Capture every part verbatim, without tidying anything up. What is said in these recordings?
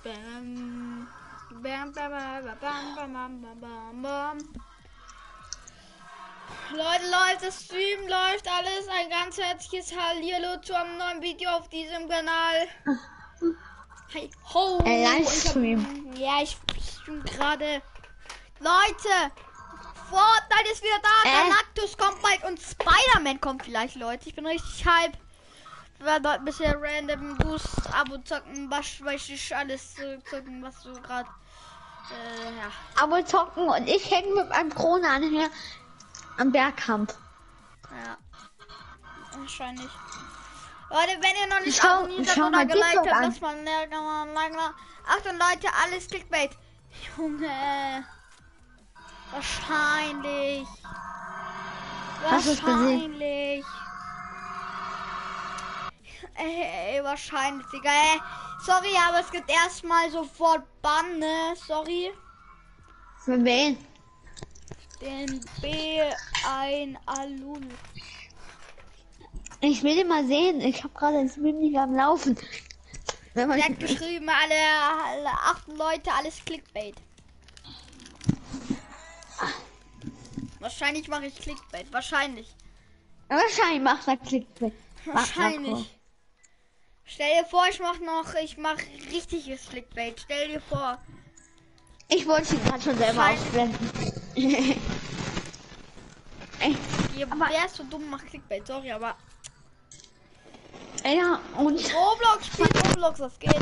Bam. Bam, bam, bam, bam, bam, bam, bam, bam. Leute, läuft das Stream, läuft alles. Ein ganz herzliches Hallihallo zu einem neuen Video auf diesem Kanal. Hi, ho. Ein Livestream. Ja, ich stream gerade. Leute, Fortnite ist wieder da. Äh? Galactus kommt bald und Spider-Man kommt vielleicht, Leute. Ich bin richtig hype. War dort bisher random Boost, Abo zocken, was weiß ich, alles äh, zocken, was du gerade. Äh, ja. Aber zocken und ich hänge mit einem Krone-Anhänger am Bergkamp. Ja. Wahrscheinlich. Leute, wenn ihr noch nicht Schau- abonniert schau habt mal oder geliked TikTok habt, an. lasst mal ein Like, mal ein Like da. Achtung Leute, alles Clickbait. Junge. Wahrscheinlich. Hast du's gesehen? Wahrscheinlich. Ey, ey, wahrscheinlich, Digga. Ey. Sorry, aber es gibt erstmal sofort Bann, ne? Sorry. Für wen? Den B ein Alul. Ich will den mal sehen. Ich habe gerade das Stream nicht am Laufen. Wenn man Der hat geschrieben, alle, alle acht Leute, alles Clickbait. Wahrscheinlich mache ich Clickbait. Wahrscheinlich. Wahrscheinlich macht er Clickbait. Wahrscheinlich. Stell dir vor, ich mache noch, ich mache richtiges Clickbait. Stell dir vor. Ich wollte ihn gerade schon selber Wahrscheinlich. ausblenden. Ey, Ihr Aber- wärst so dumm, macht Clickbait. Sorry, aber ja, und Roblox spielt Roblox, was geht?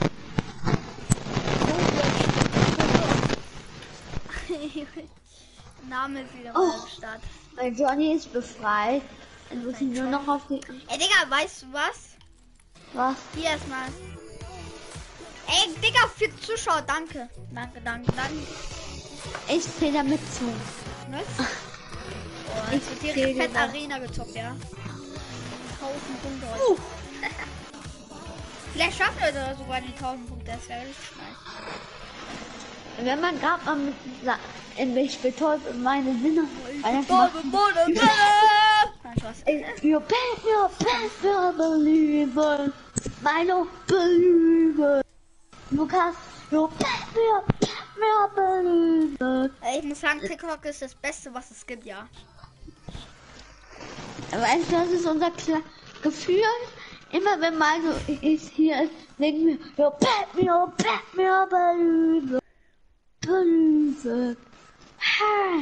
Roblox. Name ist wieder Oh. mal am Start. mein Johnny ist befreit. Dann muss ich nur noch auf die... Ey, Digga, weißt du was? Was? Hier erstmal. Ey, Digga, für Zuschauer, danke. Danke, danke, danke. Ich zähle damit zu. Was? Oh, Ich jetzt wird hier zähle fett das. Arena gezockt, ja. tausend Punkte heute. Uh. Vielleicht schaffen wir da sogar die tausend Punkte, das wäre richtig nice. Wenn man gerade mal mit Sa- in mich betäubt und meine Sinne... Weil das macht- Nein, Spaß. Ey, You bet your best your believer. Milo believer. Lukas, you bet your best your believer. Ich muss sagen, TikTok ist das Beste, was es gibt, ja. Weißt du, das ist unser Kla Gefühl. Immer wenn Milo ist hier ist, denken wir, you bet me, you bet me your believer. Believer. Ha.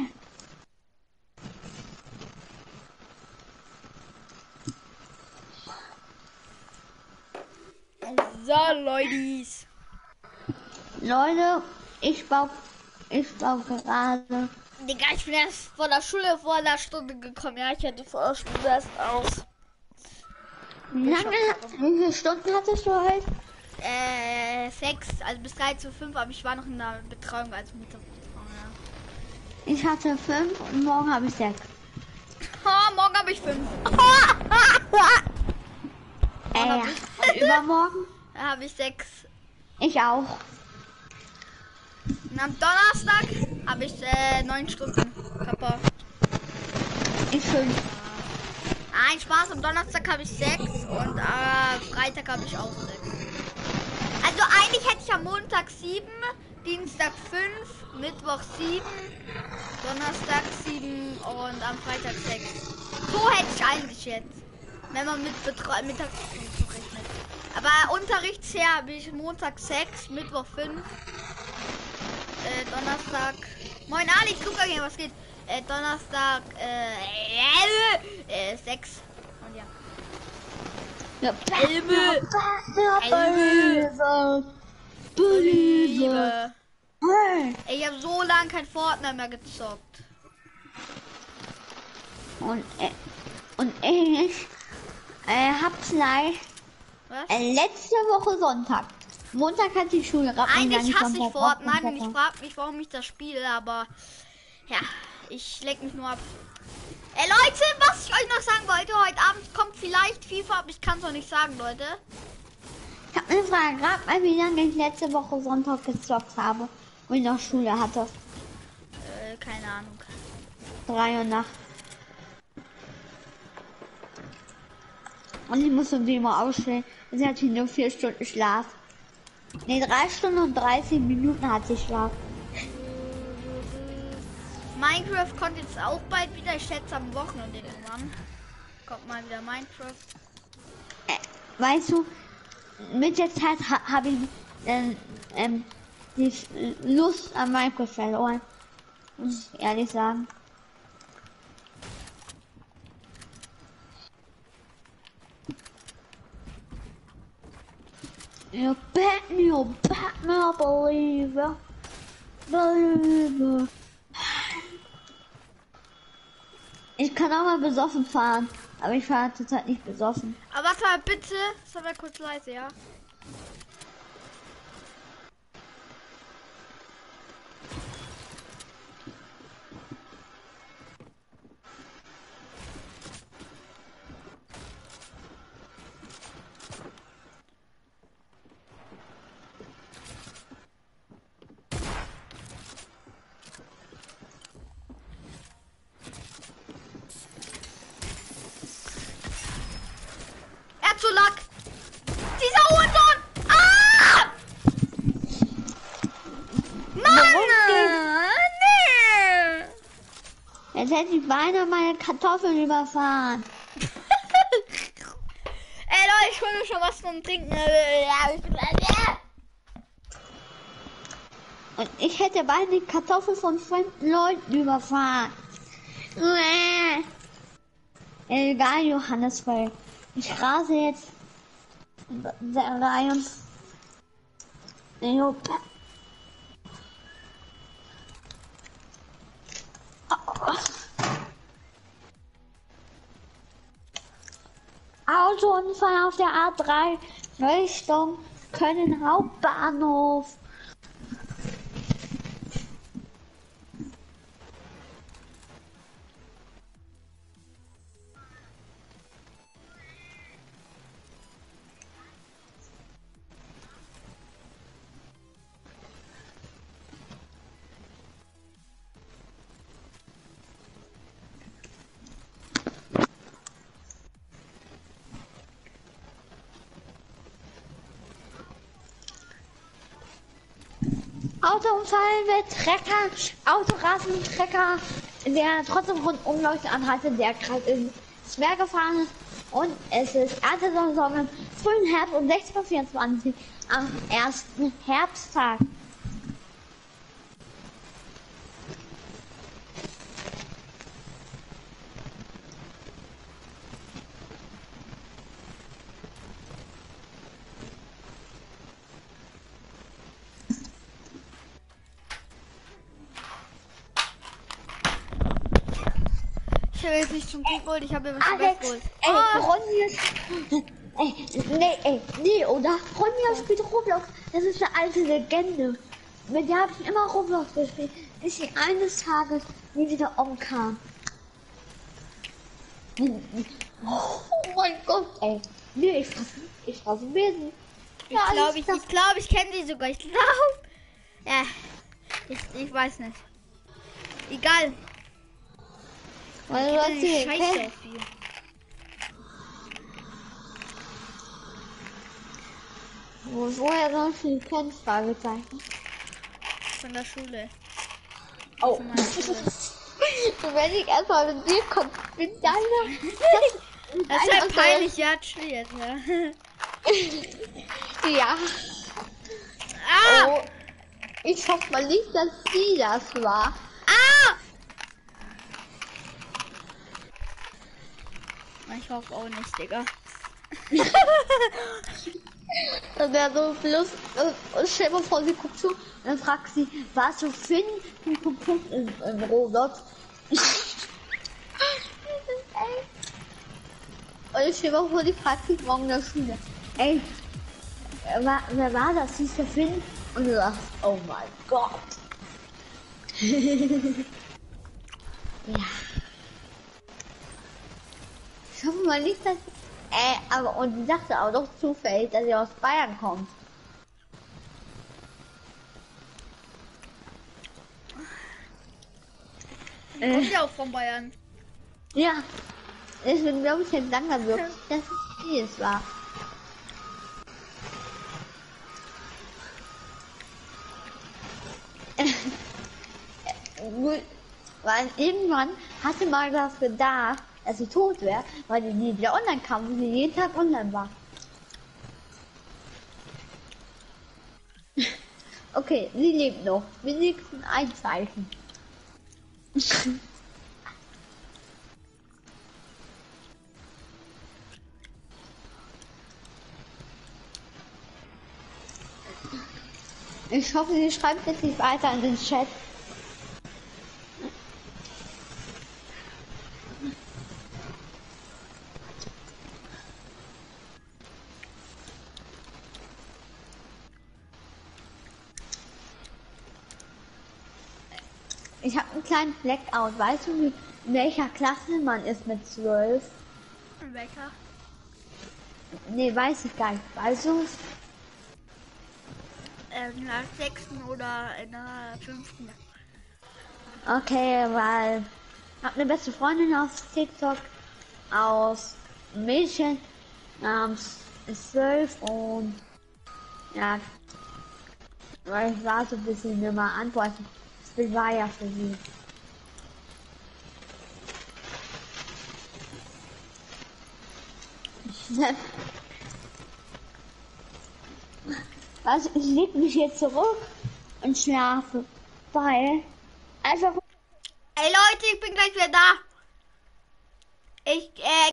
So, Leutis. Leute, ich baue, ich baue gerade. Digga, ich bin erst von der Schule vor einer Stunde gekommen. Ja, ich hätte vor der Stunde erst aus. Wie lange, wie viele Stunden hattest du heute? Äh, sechs, also bis dreizehn Uhr fünf, aber ich war noch in der Betreuung, also Mittagsbetreuung, ja. Ich hatte fünf und morgen habe ich sechs. Ha, morgen habe ich fünf. Äh, hab ja. Und übermorgen? Da habe ich sechs. Ich auch. Und am Donnerstag habe ich äh, neun Stunden. Kappa. Ich fünf. Nein, Spaß, am Donnerstag habe ich sechs und äh, Freitag habe ich auch sechs. Also eigentlich hätte ich am Montag sieben, Dienstag fünf, Mittwoch sieben, Donnerstag sieben und am Freitag sechs. So hätte ich eigentlich jetzt, wenn man mit Betreu Mittagsstunden rechnet. Aber unterrichtsher habe ich Montag sechs, Mittwoch fünf, äh, Donnerstag. Moin Ali, Kluger hier, was geht? Äh, Donnerstag äh, äh, sechs. Und ja. Ja, Elbe. Believer. Believer. Liebe. Hey. Ey, ich habe so lange kein Fortnite mehr gezockt. Und, äh, und ich äh, hab's leid. Was? Äh, letzte Woche Sonntag. Montag hat die Schule gehabt. und dann Eigentlich hasse ich Sonntag, Fortnite und ich Sonntag. frage mich, warum ich das spiele, aber ja, ich leck mich nur ab. Ey Leute, was ich euch noch sagen wollte, heute Abend kommt vielleicht FIFA, aber ich kann es noch nicht sagen, Leute. Ich hab eine Frage, gerade mal, wie lange ich letzte Woche Sonntag gezockt habe und ich noch Schule hatte. Äh, keine Ahnung. Drei Uhr Nacht. Und ich musste die immer ausstellen. Sie hatte nur vier Stunden Schlaf. Ne, drei Stunden und dreißig Minuten hat sie Schlaf. Minecraft kommt jetzt auch bald wieder. Ich schätze am Wochenende irgendwann. Kommt mal wieder Minecraft. Äh, weißt du, mit der Zeit ha habe ich äh, ähm, die Lust an Minecraft verloren. Muss ich ehrlich sagen. You bet me, you bet me, I believe it. Believe it. Ich kann auch mal besoffen fahren, aber ich fahre zurzeit nicht besoffen. Aber warte mal bitte, sag mal kurz leise, ja? Er hat so Lack! Dieser Hurensohn! Ah! Mann! Nee! Jetzt hätte ich beinahe meine Kartoffeln überfahren. Ey Leute, ich hol mir schon was zum Trinken. Ja, ich bin ja. Und ich hätte beinahe die Kartoffeln von fremden Leuten überfahren. Äh. Egal, Johannes, weil ich rase jetzt rein und Autounfall auf der A drei Richtung Köln Hauptbahnhof. Autounfall mit Trecker, Autorasen, Trecker, der trotzdem Rundumleuchte anhatte, der gerade ins Meer gefahren ist. Und es ist Erntesaison im frühen Herbst um sechzehn Uhr vierundzwanzig am ersten Herbsttag. Ich habe jetzt nicht zum Geholt, ich habe mir was Alex, weggeholt. ey, Oh. Ronja, ey, nee, ey, nee, oder? Ronja spielt Roblox, das ist eine alte Legende. Mit der habe ich immer Roblox gespielt, bis sie eines Tages nie wieder umkam. Oh mein Gott, ey. Nee, ich fasse, ich fasse Besen. Ich glaube, ich, ich, glaub, ich kenne sie sogar. Ich glaube. Ja, ich, ich weiß nicht. Egal. Weil du hast sie Scheiße auf viel. Wo, woher sonst die kennst, Fragezeichen. Von der Schule. Oh. Von meiner Schule. Und wenn ich erstmal mit dir komme, mit deiner... Das ist halt peinlich, ja, chill jetzt, ja. Ja. Ah! Oh. Ich hoffe mal nicht, dass sie das war. Ah! Ich hoffe auch nicht, Digga. Das wäre so bloß, äh, stell mal vor, sie guckt zu und dann fragt sie, warst du Finn? Punkt, Punkt, Punkt, in, in Roblox. Und ich stell mal vor, die fragt sich morgen in der Schule. Ey, wer, war- wer war das? Hieß der Finn? Und du sagst, oh mein Gott. Ja. Ich hoffe mal nicht, dass... Äh, aber und die sagte auch doch zufällig, dass sie aus Bayern kommt. Äh. Kommt ja auch von Bayern. Ja. Deswegen glaube ich jetzt langsam wirklich, dass es sie es war. Weil irgendwann hatte man das gedacht, dass sie tot wäre, weil die nie wieder online kam und sie jeden Tag online war. Okay, sie lebt noch. Wenigstens ein Zeichen. Ich hoffe, sie schreibt jetzt nicht weiter in den Chat. Ich habe einen kleinen Blackout. Weißt du, in welcher Klasse man ist mit zwölf? In welcher? Nee, weiß ich gar nicht. Weißt du? In der sechsten oder in der fünften. Okay, weil ich habe eine beste Freundin aus TikTok aus Mädchen namens zwölf und ja, weil ich warte, bis sie mir mal antworten. Das Bild war ja für sie. Also ich leg mich jetzt zurück und schlafe, weil einfach. Ey Leute, ich bin gleich wieder da. Ich äh,